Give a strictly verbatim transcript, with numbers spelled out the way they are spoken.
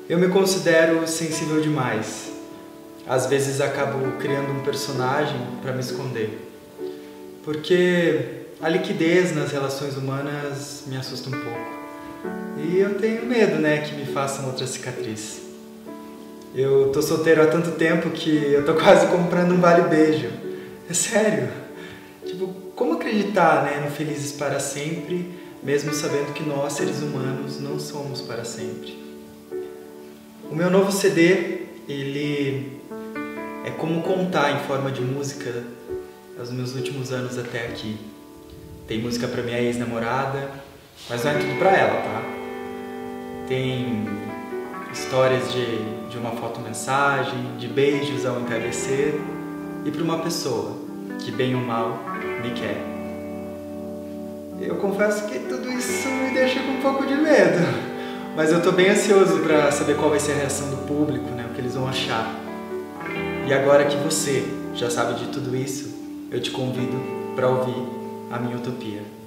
Eu me considero sensível demais. Às vezes acabo criando um personagem para me esconder. Porque a liquidez nas relações humanas me assusta um pouco. E eu tenho medo, né, que me façam outra cicatriz. Eu tô solteiro há tanto tempo que eu tô quase comprando um vale-beijo. É sério. Tipo, como acreditar, né, no felizes para sempre, mesmo sabendo que nós, seres humanos, não somos para sempre? O meu novo C D, ele é como contar em forma de música os meus últimos anos até aqui. Tem música pra minha ex-namorada, mas não é tudo pra ela, tá? Tem histórias de, de uma foto-mensagem, de beijos ao entardecer e pra uma pessoa que, bem ou mal, me quer. Eu confesso que tudo isso me deixa com um pouco de medo, mas eu tô bem ansioso pra saber qual vai ser a reação do público, né? O que eles vão achar. E agora que você já sabe de tudo isso, eu te convido para ouvir a minha utopia.